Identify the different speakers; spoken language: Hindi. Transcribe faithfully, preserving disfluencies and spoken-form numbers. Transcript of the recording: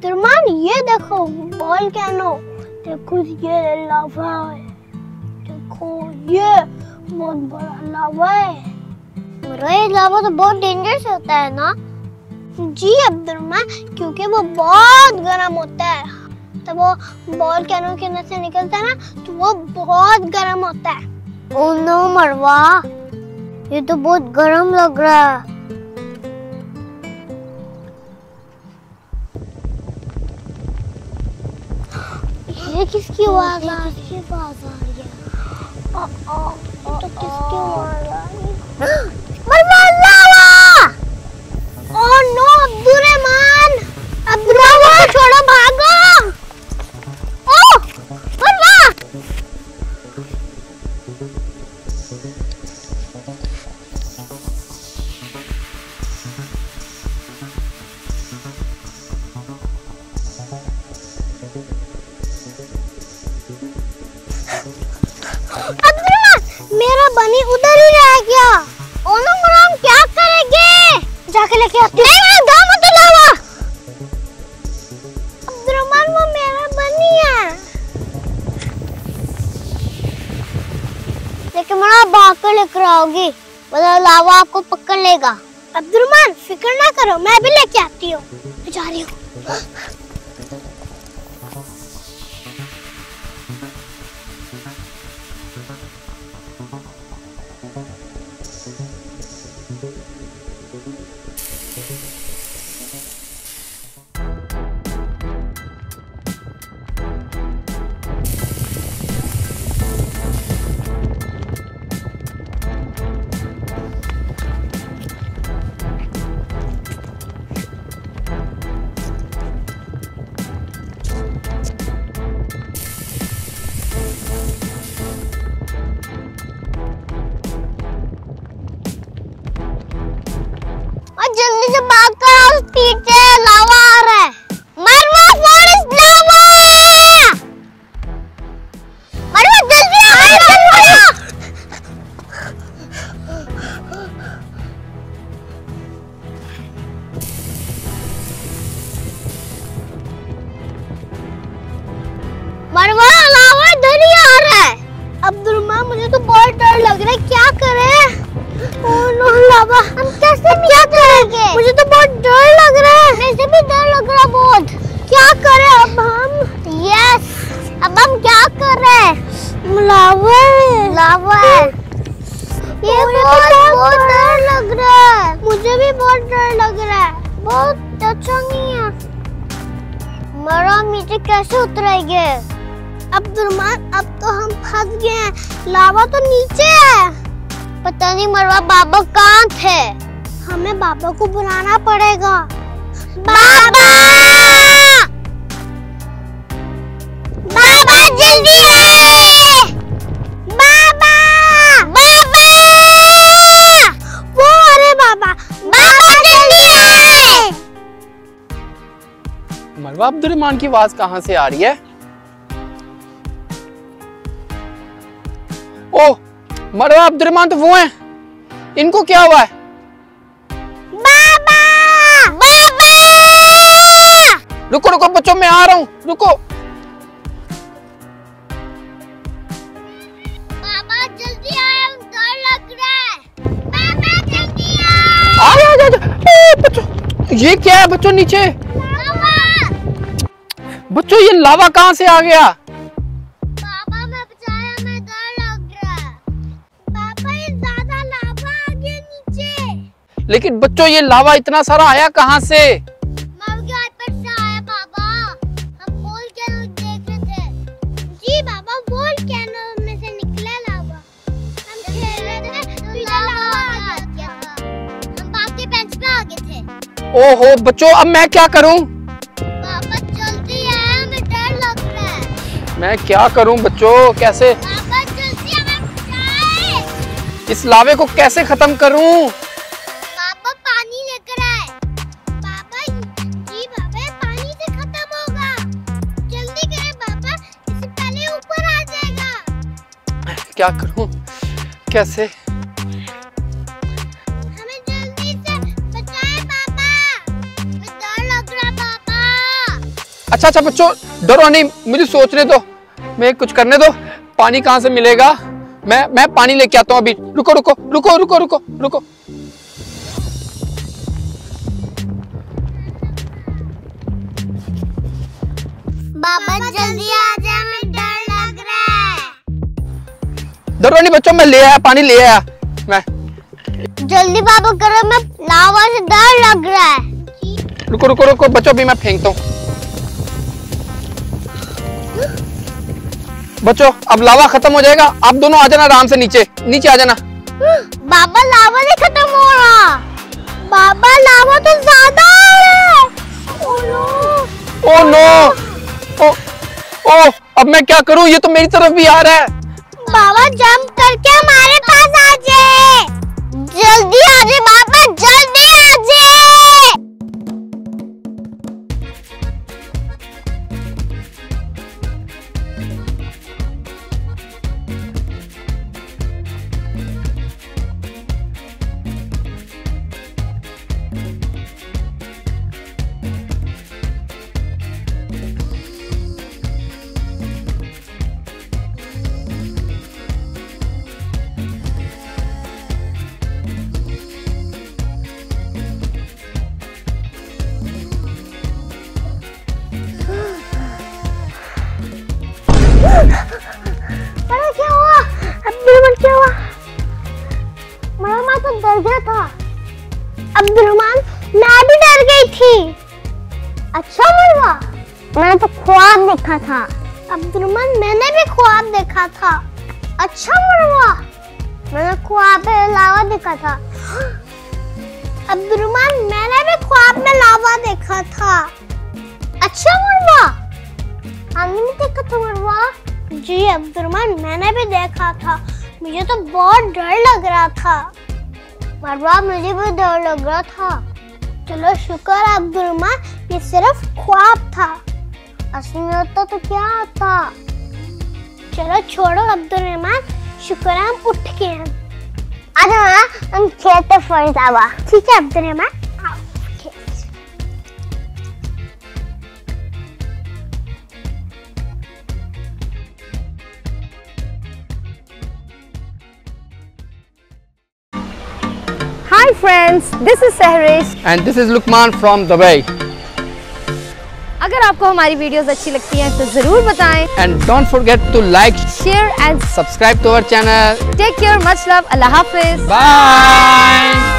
Speaker 1: अब्दुर्रहमान ये देखो बॉल कैनो, देखो ये लावा है, देखो ये बहुत बड़ा लावा है।
Speaker 2: ये लावा तो बहुत डेंजरस होता है ना?
Speaker 1: जी अब्दुर्रहमान, क्योंकि वो बहुत गर्म होता है। तब वो बॉल कैनो के अंदर से निकलता है ना तो वो बहुत गर्म होता है।
Speaker 2: ओह नो मरवा, ये तो बहुत गर्म लग रहा है।
Speaker 1: ये किसकी आवाज आ रही है? आवाज आ रही है। ओ ओ तो किसकी आवाज आ रही है?
Speaker 2: मरवा लावा!
Speaker 1: ओह नो अब्दुर्रहमान, अब्दुर्रहमान को छोड़ो, भागो।
Speaker 2: ओह मरवा!
Speaker 1: मेरा बनी उधर ही रह गया।
Speaker 2: ओनो मराम क्या करेंगे?
Speaker 1: जाके लेके आती हूँ।
Speaker 2: नहीं दाम मत लावा।
Speaker 1: अब्दुर्रहमान वो मेरा बनी है।
Speaker 2: लेकिन मरा भाग कर लेकर आओगी, वरना लावा आपको पकड़ लेगा।
Speaker 1: अब्दुर्रहमान फिक्र ना करो, मैं भी लेके आती हूँ। मैं जा रही हूँ।
Speaker 2: जल्दी से भाग कर आओ, स्पीड से लावा आ रहा है। मरवा फॉरेस्ट लावा! मरवा जल्दी आ! मरवा लावा इधर ही आ रहा है।
Speaker 1: अब्दुर्रहमान मुझे तो बहुत डर लग रहा है, क्या करें? ओह नो लावा,
Speaker 2: हम कैसे क्या करेंगे?
Speaker 1: मुझे तो बहुत डर लग रहा है।
Speaker 2: मुझे भी डर लग रहा बहुत।
Speaker 1: क्या करें अब हम?
Speaker 2: यस, अब हम क्या कर रहे हैं?
Speaker 1: लावा है।
Speaker 2: लावा है। ये
Speaker 1: मुझे
Speaker 2: बहुत
Speaker 1: तो
Speaker 2: बहुत डर लग रहा है।
Speaker 1: मुझे भी बहुत डर लग रहा है।
Speaker 2: बहुत अच्छा नहीं है। मरा नीचे कैसे उतरेंगे?
Speaker 1: अब्दुर्रहमान अब तो हम फंस गए हैं, लावा तो नीचे है।
Speaker 2: पता नहीं मरवा बाबा कहाँ थे।
Speaker 1: हमें बाबा को बुलाना पड़ेगा।
Speaker 2: बाबा! बाबा जल्दी आए! बाबा! बाबा!
Speaker 1: वो अरे बाबा,
Speaker 2: बाबा जल्दी आए!
Speaker 3: मरवा अब्दुर्रहमान की आवाज कहाँ से आ रही है? ओह मरवा अब्दुर्रहमान तो वो हैं। इनको क्या हुआ है?
Speaker 2: बाबा! बाबा!
Speaker 3: रुको रुको बच्चों, मैं आ रहा हूँ, रुको।
Speaker 2: बाबा जल्दी आए, डर लग रहा है। बाबा जल्दी आए!
Speaker 3: आ गया, आ गया, ए, बच्चों ये क्या है? बच्चों नीचे।
Speaker 2: लावा!
Speaker 3: बच्चों ये लावा कहाँ से आ गया?
Speaker 2: बाबा मैं बचाया, मैं डर लग रहा है।
Speaker 1: पापा ये ज्यादा लावा आ गया नीचे।
Speaker 3: लेकिन बच्चों ये लावा इतना सारा आया कहाँ से?
Speaker 2: मर गया पर से आया बाबा। हम बोल के देख रहे थे।
Speaker 1: जी बाबा, बोल कैनो में से निकला लावा। हम खेल रहे थे तो इधर लावा आ गया था।
Speaker 2: हम बाकी बेंच पे आ गए थे।
Speaker 3: ओहो बच्चों, अब मैं क्या करूं?
Speaker 2: बाबा जल्दी आए, हमें डर लग रहा है।
Speaker 3: मैं क्या करूं बच्चों, कैसे
Speaker 2: बाबा जल्दी हमें बचाए।
Speaker 3: इस लावे को कैसे खत्म करूं?
Speaker 2: बाबा पानी लेकर आए।
Speaker 1: पापा जी बाबा, पानी से खत्म होगा। जल्दी करें पापा, इससे पहले ऊपर आ जाएगा।
Speaker 3: क्या करूं, कैसे?
Speaker 1: हमें जल्दी से बचाएं पापा। हमें डर लग रहा है पापा।
Speaker 3: अच्छा अच्छा बच्चों डरो नहीं, मुझे सोचने दो, मैं कुछ करने दो। पानी कहाँ से मिलेगा? मैं मैं पानी लेके आता हूँ अभी। रुको रुको रुको रुको रुको रुको।
Speaker 2: बाबा जल्दी आ जा, हमें डर लग रहा है।
Speaker 3: डरो नहीं बच्चों, मैं ले आया, पानी ले आया मैं।
Speaker 2: जल्दी बाबा करो, मैं लावा से डर लग रहा है।
Speaker 3: रुको रुको रुको बच्चों, अभी मैं फेंकता हूँ। बच्चों अब लावा खत्म हो जाएगा, आप दोनों आ जाना आराम से नीचे, नीचे आ जाना।
Speaker 2: बाबा लावा नहीं खत्म हो रहा। बाबा लावा तो ज्यादा है। ओह नो,
Speaker 3: ओ नो, ओ ओ अब मैं क्या करूं? ये तो मेरी तरफ भी आ रहा है।
Speaker 2: बाबा जंप करके हमारे पास आ जाए। जल्दी आ जाए बाबा, जल्दी आ जाए। अरे क्या हुआ? अब्दुलरहमान क्या हुआ? मरमा तो डर गया था।
Speaker 1: अब्दुलरहमान मैं भी डर गई थी।
Speaker 2: अच्छा मरवा, मैंने तो ख्वाब देखा था।
Speaker 1: अब्दुलरहमान मैंने भी ख्वाब देखा था।
Speaker 2: अच्छा मरवा, मैंने ख्वाब में लावा देखा था।
Speaker 1: अब्दुलरहमान मैंने भी ख्वाब में लावा देखा था।
Speaker 2: अच्छा मरवा, हमने भी देखा था मरवा।
Speaker 1: जी अब्दुलरहमान मैंने भी देखा था, मुझे तो बहुत डर लग रहा था।
Speaker 2: मरवा मुझे भी डर लग रहा था।
Speaker 1: चलो शुक्र है अब्दुलरहमान, ये सिर्फ ख्वाब था।
Speaker 2: असली में होता तो क्या होता?
Speaker 1: चलो छोड़ो अब्दुलरहमान, शुक्र है हम उठ के हैं।
Speaker 2: अरे हम खेलते फरिदावा।
Speaker 1: ठीक है Abdul Rahman.
Speaker 4: Hi friends, this is Sehrish
Speaker 3: And this is Lukman from Dubai.
Speaker 4: अगर आपको हमारी वीडियोस अच्छी लगती हैं तो जरूर बताएं।
Speaker 3: And don't forget to like,
Speaker 4: Share and
Speaker 3: subscribe to our channel.
Speaker 4: take care. Much love. Allah Hafiz.
Speaker 3: Bye.